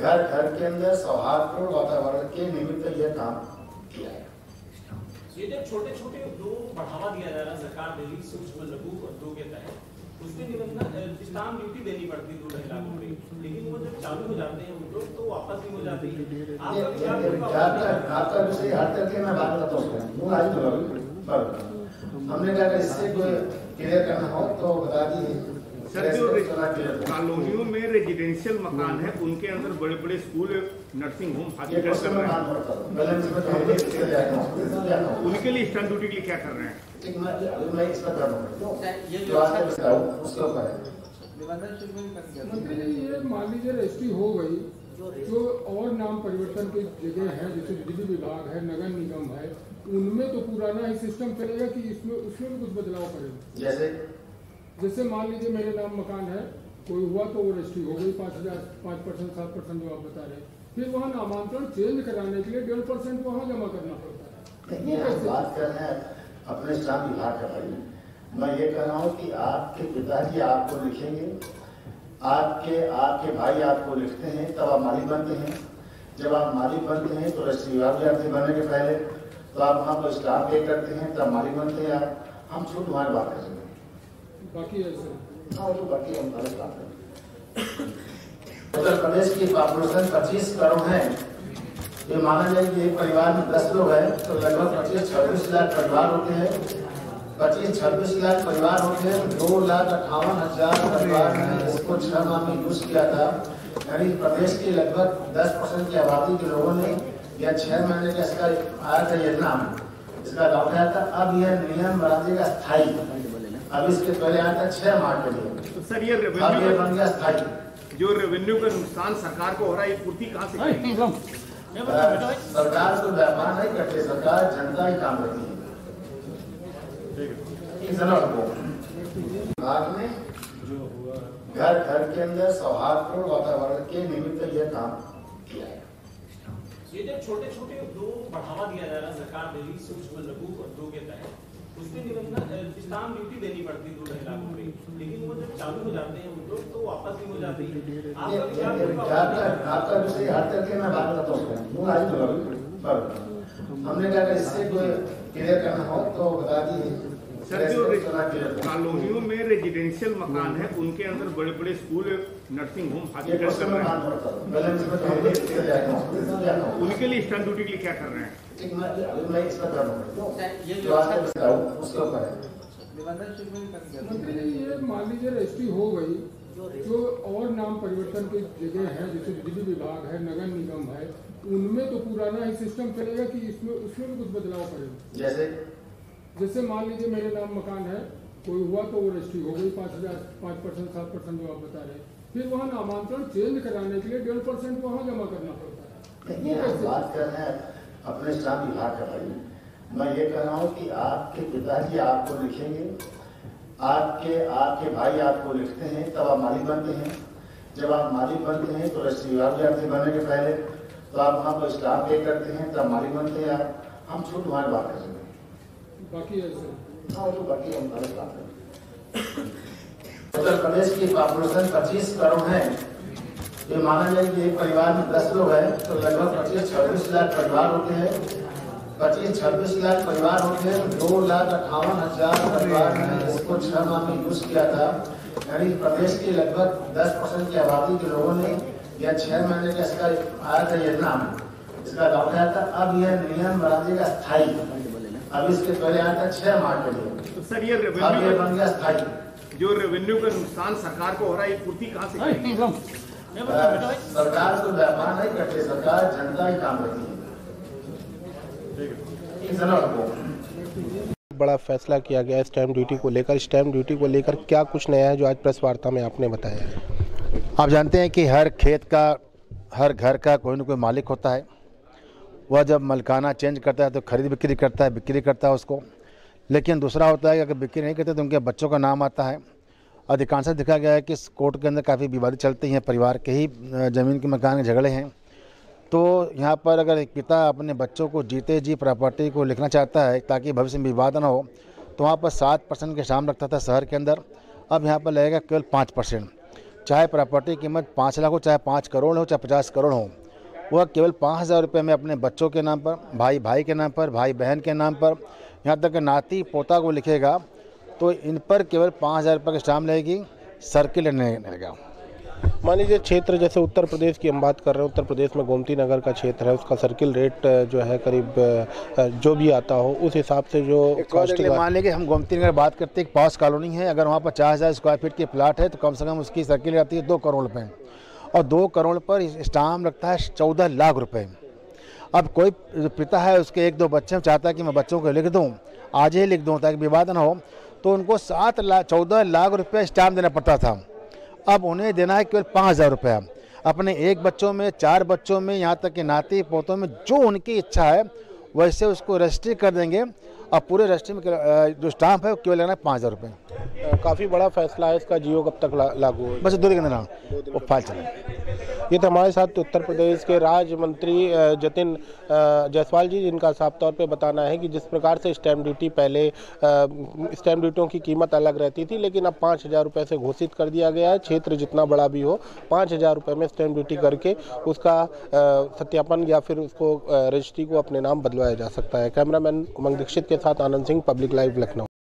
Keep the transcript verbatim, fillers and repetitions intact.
घर घर के अंदर सौहार्दपूर्ण वातावरण के निमित्त यह काम किया है। ये जो छोटे छोटे उद्योग बढ़ावा दिया जा रहा है सरकार दे रही सूक्ष्म लघु उद्योग के तहत, उसके निबंधन स्टाम्प ड्यूटी देनी पड़ती दो ढाई लाख रुपए, लेकिन वो जब चालू हो जाते हैं उद्योग तो वापस ही हो जाती है। आपका विषय हर करके मैं बात करता हूँ आज तो हमने कहा इससे कोई क्लियर करना हो तो बता दीजिए। सर, जो कॉलोनियों में रेजिडेंशियल मकान है उनके अंदर बड़े बड़े स्कूल, नर्सिंग होम, हॉस्पिटल कर रहे हैं, उनके लिए स्टैंप ड्यूटी के लिए क्या कर रहे हैं? मंत्री जी, ये मान लीजिए रजिस्ट्री हो गई, जो और नाम परिवर्तन की जगह है जैसे बिजली विभाग है, नगर निगम है, उनमें तो पुराना ही सिस्टम चलेगा कि इसमें उसमें भी कुछ बदलाव करेगा? जैसे जैसे मान लीजिए मेरे नाम मकान है, कोई हुआ तो वो रजिस्ट्री हो गई, पाँच हजार पाँच परसेंट सात परसेंट जो आप बता रहे हैं, फिर वहाँ नामांतरण चेंज कराने के लिए डेढ़ परसेंट वहाँ जमा करना पड़ता है। बात कर रहे हैं अपने श्रम विभाग का भाई, मैं ये कह रहा हूँ कि आपके पिताजी आपको लिखेंगे, आपके आपके भाई आपको लिखते हैं, तब आप मालिक बनते हैं। जब आप मालिक बनते हैं तो रजिस्ट्री विभाग जाते बनने के पहले तो आप वहाँ पर स्टाम्प पे करते हैं, तब मालिक बनते हैं आप। हम छूट तुम्हारी बात करेंगे, बाकी ऐसे हाँ तो बाकी हम बात करें। उत्तर प्रदेश की पॉपुलेशन पच्चीस करोड़ है, ये माना जाए कि एक परिवार में दस लोग हैं तो लगभग पच्चीस छब्बीस लाख परिवार होते हैं। पच्चीस छब्बीस लाख परिवार होते हैं, दो लाख अट्ठावन हजार परिवार ने इसको छह माह में यूज किया था। यानी प्रदेश की लगभग दस परसेंट की आबादी के लोगों ने या छह महीने का इसका आया था योजना, इसका लॉक आया था। अब यह नियम बना देगा स्थायी, अब इसके पहले आया था छह माह के लिए, तो सर ये अब ये बन गया स्थायी। जो रेवेन्यू का नुकसान सरकार को हो रहा है, ये पूर्ति कहाँ से करेगी? सरकार तो व्यापार नहीं करती, सरकार जनता ही काम करती है। विभाग ने घर घर के अंदर सौहार्दपूर्ण वातावरण के निमित्त यह काम किया है। ये जो छोटे छोटे उद्योग बढ़ावा दिया जा रहा है सरकार दे रही सूक्ष्म लघु उद्योग के तहत, उसके निबंधन स्टाम्प ड्यूटी देनी पड़ती दो ढाई लाख रुपए, लेकिन वो जब चालू हो जाते हैं उद्योग तो वापस ही हो जाती है। आपका विषय हर करके मैं बात करता हूँ आज तो हमने कहा इससे कोई क्लियर करना हो तो बता दीजिए। सर, जो कॉलोनियों में रेजिडेंशियल मकान है उनके अंदर बड़े बड़े स्कूल, नर्सिंग होम, हॉस्पिटल कर रहे हैं, उनके लिए स्टैंप ड्यूटी के लिए क्या कर रहे हैं? मंत्री जी, ये मान लीजिए रजिस्ट्री हो गई, जो और नाम परिवर्तन की जगह है जैसे बिजली विभाग है, नगर निगम है, उनमें तो पुराना ही सिस्टम चलेगा कि इसमें उसमें भी कुछ बदलाव करेगा? जैसे जैसे मान लीजिए मेरे नाम मकान है, कोई हुआ तो वो रजिस्ट्री हो गई, पाँच हजार पाँच परसेंट सात परसेंट जो आप बता रहे हैं, फिर वहाँ नामांतरण चेंज कराने के लिए डेढ़ परसेंट वहाँ जमा करना पड़ता है। बात कर रहे हैं अपने श्रम विभाग का भाई, मैं ये कह रहा हूँ कि आपके पिताजी आपको लिखेंगे, आपके आपके भाई आपको लिखते हैं, तब आप मालिक बनते हैं। जब आप मालिक बनते हैं तो रजिस्ट्री विभाग जाते बनने के पहले तो आप वहाँ पर स्टाम्प पे करते हैं, तब मालिक बनते हैं आप। हम छूट तुम्हारी बात करेंगे, बाकी ऐसे हाँ तो बाकी हम बात करें। उत्तर प्रदेश की पॉपुलेशन पच्चीस करोड़ है, ये माना जाए कि एक परिवार में दस लोग हैं तो लगभग पच्चीस छब्बीस लाख परिवार होते हैं। पच्चीस छब्बीस लाख परिवार होते हैं, दो लाख अट्ठावन हजार परिवार ने इसको छह माह में यूज किया था। यानी प्रदेश की लगभग दस परसेंट की आबादी के लोगों ने या छह महीने का इसका आया था योजना, इसका लॉक आया था। अब यह नियम बना देगा स्थायी, अब इसके पहले आया था छह माह के लिए, तो सर ये अब ये बन गया स्थायी। जो रेवेन्यू का नुकसान सरकार को हो रहा है, ये पूर्ति कहाँ से करेगी? सरकार तो व्यापार नहीं करती, सरकार जनता ही काम करती है। बड़ा फैसला किया गया है स्टैम्प ड्यूटी को लेकर। स्टैम्प ड्यूटी को लेकर क्या कुछ नया है जो आज प्रेस वार्ता में आपने बताया है? आप जानते हैं कि हर खेत का, हर घर का कोई ना कोई मालिक होता है। वह जब मलकाना चेंज करता है तो खरीद बिक्री करता है, बिक्री करता है उसको। लेकिन दूसरा होता है कि अगर बिक्री नहीं करते तो उनके बच्चों का नाम आता है। अधिकांशतः देखा गया है कि कोर्ट के अंदर काफ़ी विवाद चलती हैं, परिवार के ही ज़मीन के मकान के झगड़े हैं। तो यहाँ पर अगर एक पिता अपने बच्चों को जीते जी प्रॉपर्टी को लिखना चाहता है ताकि भविष्य में विवाद ना हो, तो वहाँ पर सात परसेंट के शाम रखता था शहर के अंदर, अब यहाँ पर लगेगा केवल पाँच परसेंट। चाहे प्रॉपर्टी कीमत पाँच लाख हो, चाहे पाँच करोड़ हो, चाहे पचास करोड़ हो, वह केवल पाँच हज़ार रुपये में अपने बच्चों के नाम पर, भाई भाई के नाम पर, भाई बहन के नाम पर, यहाँ तक कि नाती पोता को लिखेगा तो इन पर केवल पाँच हज़ार रुपये की स्टाम्प लगेगी, सर्किल लगेगा। मान लीजिए क्षेत्र जैसे उत्तर प्रदेश की हम बात कर रहे हैं, उत्तर प्रदेश में गोमती नगर का क्षेत्र है, उसका सर्किल रेट जो है करीब जो भी आता हो उस हिसाब से जो मान लीजिए हम गोमती नगर बात करते हैं, एक पॉश कॉलोनी है, अगर वहाँ पचास हज़ार स्क्वायर फीट की प्लाट है तो कम से कम उसकी सर्किल आती है दो करोड़ रुपये, और दो करोड़ पर स्टाम्प लगता है चौदह लाख रुपए। अब कोई पिता है, उसके एक दो बच्चे चाहता है कि मैं बच्चों को लिख दूं, आज ही लिख दूं ताकि विवाद ना हो, तो उनको सात लाख चौदह लाख रुपए स्टाम्प देना पड़ता था। अब उन्हें देना है केवल पाँच हज़ार रुपया। अपने एक बच्चों में, चार बच्चों में, यहाँ तक कि नाती पोतों में जो उनकी इच्छा है वैसे उसको रजिस्ट्री कर देंगे, और पूरे रजिस्ट्री में जो स्टाम्प है वो केवल लगना है पाँच हज़ार रुपये। काफ़ी बड़ा फैसला है इसका, जियो कब तक ला, लागू हो? बस दो दिन ना वो फाइल चले। ये तो हमारे साथ उत्तर प्रदेश के राज्य मंत्री जतिन जायसवाल जी, जिनका साफ तौर पे बताना है कि जिस प्रकार से स्टैम्प ड्यूटी पहले स्टैम्प ड्यूटियों की कीमत अलग रहती थी, लेकिन अब पाँच हज़ार रुपये से घोषित कर दिया गया है। क्षेत्र जितना बड़ा भी हो, पाँच हज़ार रुपये में स्टैम्प ड्यूटी करके उसका सत्यापन या फिर उसको रजिस्ट्री को अपने नाम बदलवाया जा सकता है। कैमरामैन उमंग दीक्षित के साथ आनंद सिंह, पब्लिक लाइव, लखनऊ।